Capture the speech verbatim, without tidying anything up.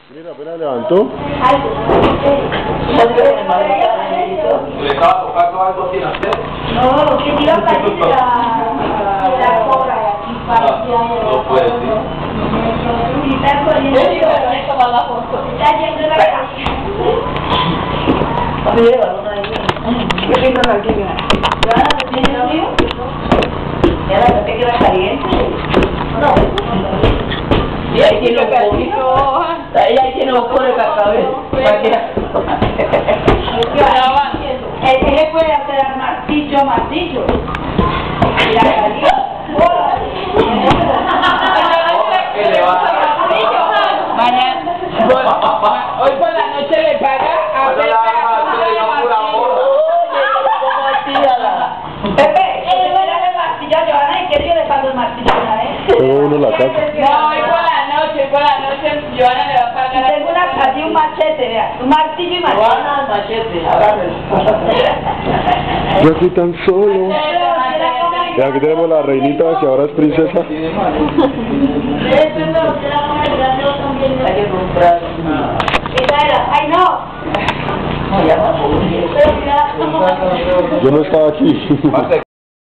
Mira, apenas levantó. ¿Le estaba tocando algo sin hacer? No, que te iba a caer la, la cobra de aquí parecía. No puede ser. Y está corriendo. Está yendo la casa. Qué rico la que viene. ¿Ya no tiene novio? Ya la te queda caliente. No. Y ahí tiene un poquito. Ahí tiene un poco de cacao. Él le puede hacer martillo, martillo. Y la caliente. ¿Qué le va a dar? Mañana, hoy por la noche le paga a ver Pepe, él va a dar el martillo a Johanna y que yo le pago el martillo a él. Todo uno en la casa. No, hoy por la noche, hoy por la noche Johanna le va a pagar. Tengo una, así un machete, vea, un martillo y machete. Johanna, machete, agárrelo. Yo aquí tan solo. Y aquí tenemos la reinita que ahora es princesa. Hay que comprar. Ay, no. No, ya no. Yo no estaba aquí.